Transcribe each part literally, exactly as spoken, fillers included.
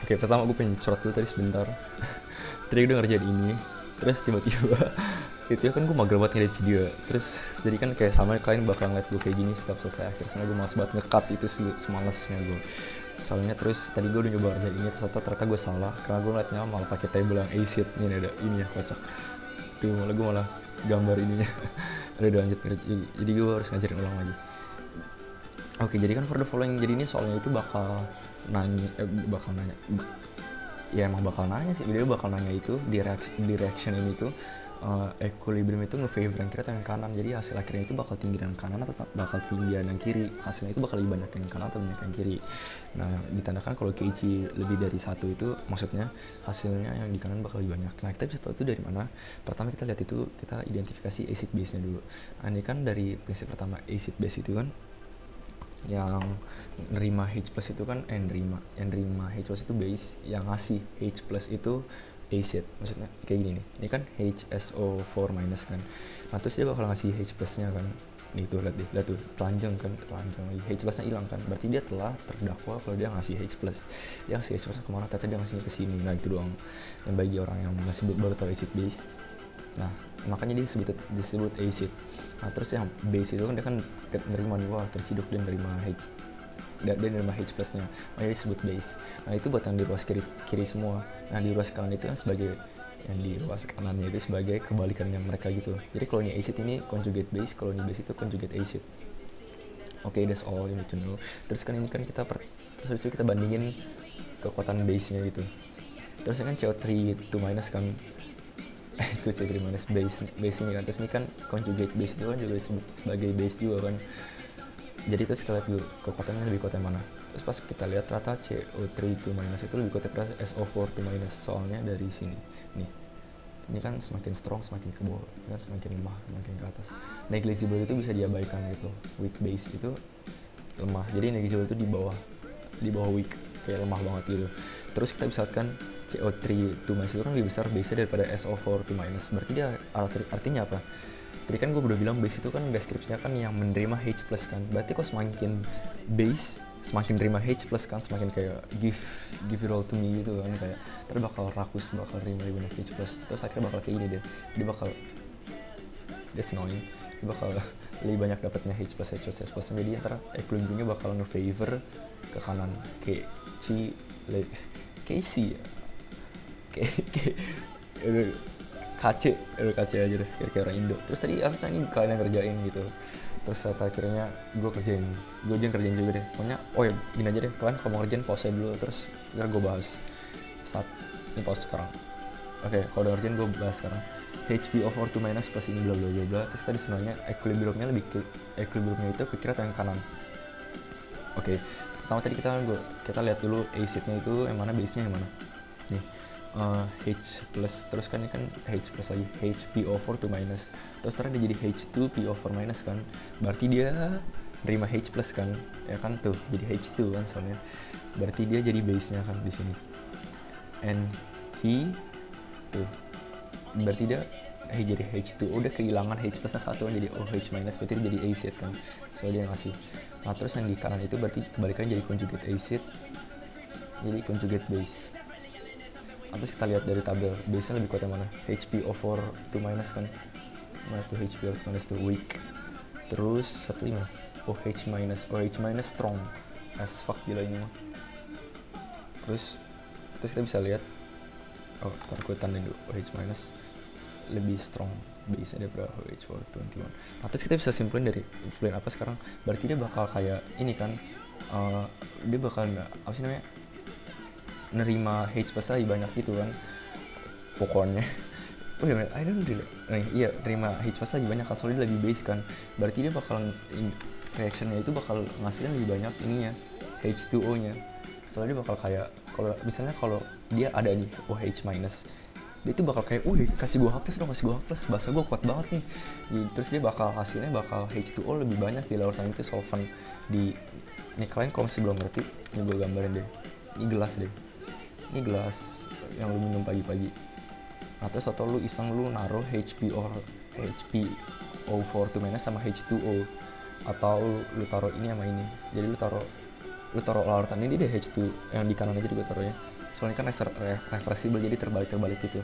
Oke, pertama gue pengen curhat dulu tadi sebentar. Tadi gue udah ngerjain ini, terus tiba-tiba itu kan gue mager banget ngedit video. Terus jadi kan kayak sama kalian bakal ngeliat gue kayak gini setelah selesai akhir. Soalnya gue males banget nge-cut itu sih, semalesnya gue. Soalnya terus tadi gue udah nyoba ngerjain ini, terus ternyata gue salah karena gue ngeliatnya malah pakai table yang acid. Ini ada ini ya, kocak. Tuh malah gue malah gambar ininya. Udah udah lanjut, jadi gue harus ngajarin ulang lagi. Oke, jadi kan for the following, jadi ini soalnya itu bakal nanya, eh, bakal nanya, ya emang bakal nanya sih, dia bakal nanya itu di reaction, di reaction ini tuh uh, equilibrium itu nge-favor yang kiri atau yang kanan. Jadi hasil akhirnya itu bakal tinggi yang kanan atau bakal tinggi yang kiri. Hasilnya itu bakal lebih banyak yang kanan atau banyak yang kiri. Nah, ditandakan kalau K C lebih dari satu itu maksudnya hasilnya yang di kanan bakal lebih banyak. Nah, kita bisa tahu itu dari mana? Pertama kita lihat itu, kita identifikasi acid base-nya dulu. Nah, ini kan dari prinsip pertama acid base itu kan yang nerima H plus itu kan eh nerima yang nerima H plus itu base, yang ngasih H plus itu acid. Maksudnya kayak gini nih, ini kan H S O four minus kan, nah terus dia bakal ngasih H plusnya kan. Nih tuh lihat deh, lihat tuh telanjang kan, telanjang lagi, H plusnya hilang kan, berarti dia telah terdakwa kalau dia ngasih H plus. Dia ngasih H plus kemana, ternyata dia ngasihnya ke sini. Nah itu doang yang bagi orang yang masih baru tahu acid base. Nah makanya dia disebut disebut acid. Nah terus yang base itu kan dia kan nerima nih, wah terciduk dan nerima H dan dia nerima H plusnya, makanya disebut base. Nah itu buat yang di ruas kiri, kiri semua. Nah di ruas kanan itu yang sebagai yang di ruas kanannya itu sebagai kebalikannya mereka gitu. Jadi kalau ini acid ini conjugate base, kalau ini base itu conjugate acid. Oke, okay, that's all you need to know. Terus kan ini kan kita per, terus habis itu kita bandingin kekuatan base-nya gitu. Terus kan C O three two minus kan itu C O three minus base base ini kan. Terus ini kan conjugate base itu kan juga disebut sebagai base juga kan. Jadi terus kita lihat dulu kekuatannya lebih kuat yang mana. Terus pas kita lihat ternyata C O three two minus itu lebih kuat daripada S O four two minus. Soalnya dari sini nih, ini kan semakin strong semakin ke bawah, kan semakin lemah semakin ke atas. Negligible itu bisa diabaikan gitu. Weak base itu lemah, jadi negligible itu di bawah di bawah weak, kayak lemah banget gitu. Terus kita bisa lihat kan C O three two minus itu kan lebih besar base daripada S O four two minus. Berarti dia arti, artinya apa? Tadi kan gue udah bilang base itu kan deskripsinya kan yang menerima H plus kan. Berarti kok semakin base semakin nerima H plus kan, semakin kayak give give it all to me gitu kan, kayak terus bakal rakus, bakal nerima lebih banyak H plus. Terus akhirnya bakal kayak gini deh, dia bakal that's annoying, dia bakal lebih banyak dapatnya H plus H plus H plus. Jadi antara equilibriumnya bakal nge-favor ke kanan, K C le K C ya K K K C, udah K C aja deh, kayak orang Indo. Terus tadi harusnya ini kalian yang kerjain gitu. Terus saat akhirnya gue kerjain, gue aja kerjain juga deh. Pokoknya, oh ya gini aja deh, kalian kalau mau kerjain pause dulu, terus ntar gue bahas saat ini pause sekarang. Oke, okay, kalau udah kerjain gue bahas sekarang. H P O four two minus plus ini bla bla bla bla. Terus tadi sebenarnya equilibriumnya lebih ke, equilibriumnya itu ke kiri atau yang kanan. Oke, okay. Pertama tadi kita gua, kita lihat dulu acid-nya itu yang mana, base-nya yang mana. Nih. Uh, H plus, terus kan ini kan H plus lagi, H P O four two minus, terus ternyata dia jadi H two P O four minus kan, berarti dia nerima H plus kan, ya kan tuh jadi H two kan soalnya, berarti dia jadi base nya kan di sini, and he tuh berarti dia eh, jadi H two, udah kehilangan H plusnya satu kan, jadi OH minus, berarti dia jadi acid kan, soalnya dia ngasih. Nah terus yang di kanan itu berarti kebalikannya jadi conjugate acid, jadi conjugate base. Terus kita lihat dari tabel, base-nya lebih kuat yang mana? H P O four two minus kan. Nah itu H P O four minus itu weak. Terus satu ini OH minus, OH minus strong as fuck gila ini mah. Terus terus kita bisa lihat, oh ntar gue tandain dulu, OH minus lebih strong base-nya daripada OH four twenty-one. Nah terus kita bisa simpulin dari simpulin apa sekarang? Berarti dia bakal kayak ini kan, uh, dia bakal apa sih namanya, nerima H plus lebih banyak gitu kan pokoknya. Oh ya, I don't really, nih, iya nerima H plus lebih banyak kan, soalnya lebih base kan, berarti dia bakal reactionnya itu bakal ngasilin lebih banyak ininya H two O nya, soalnya dia bakal kayak kalau misalnya kalau dia ada nih OH minus, dia itu bakal kayak, wih kasih gua H plus dong, kasih gua H plus, bahasa gua kuat banget nih. Terus dia bakal hasilnya bakal H two O lebih banyak di lautan itu solvent di, nih kalian kalau masih belum ngerti, ini gua gambarin deh, ini gelas deh. Ini gelas yang lu minum pagi-pagi. Nah terus atau lu iseng lu naruh H P or H P O four two minus sama H two O, atau lu, lu taruh ini sama ini. Jadi lu taruh lu taruh larutan ini deh H two yang di kanan aja juga taruhnya. soalnya kan reser- re- reversible jadi terbalik-terbalik gitu.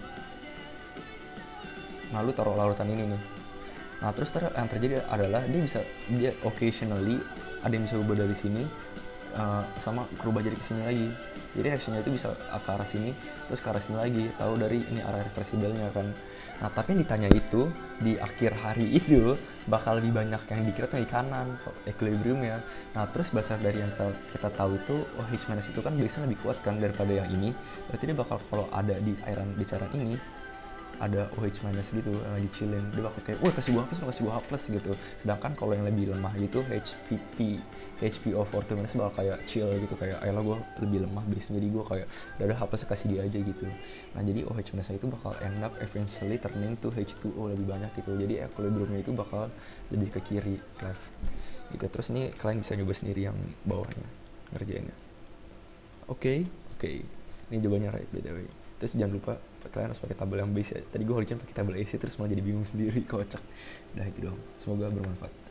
Nah lu taruh larutan ini nih, nah terus ter- yang terjadi adalah dia bisa, dia occasionally ada yang bisa ubah dari sini uh, sama berubah jadi ke sini lagi. Jadi actionnya itu bisa ke arah sini terus ke arah sini lagi, tahu dari ini arah reversible-nya kan. Nah tapi yang ditanya itu di akhir hari itu bakal lebih banyak yang di kiri atau di kanan equilibriumnya. Nah terus berdasar dari yang kita, kita tahu itu oh H minus itu kan biasanya lebih kuat kan daripada yang ini, berarti dia bakal kalau ada di airan di cairan ini ada O H minus gitu lagi chilling, dia bakal kayak wah kasih gua H plus, kasih gua H plus gitu. Sedangkan kalau yang lebih lemah gitu H V P H P O four two minus bakal kayak chill gitu, kayak ayolah gua lebih lemah base, jadi gua kayak udah H plus kasih dia aja gitu. Nah jadi O H minus itu bakal end up eventually turning to H two O lebih banyak gitu, jadi equilibriumnya itu bakal lebih ke kiri left gitu. Terus ini kalian bisa nyoba sendiri yang bawahnya ngerjainnya. Oke okay, oke okay. Ini jawabannya right by the way. Terus jangan lupa kalian harus pakai tabel yang base ya. Tadi gue harusnya pakai tabel A C terus malah jadi bingung sendiri, kocak. Udah itu doang. Semoga bermanfaat.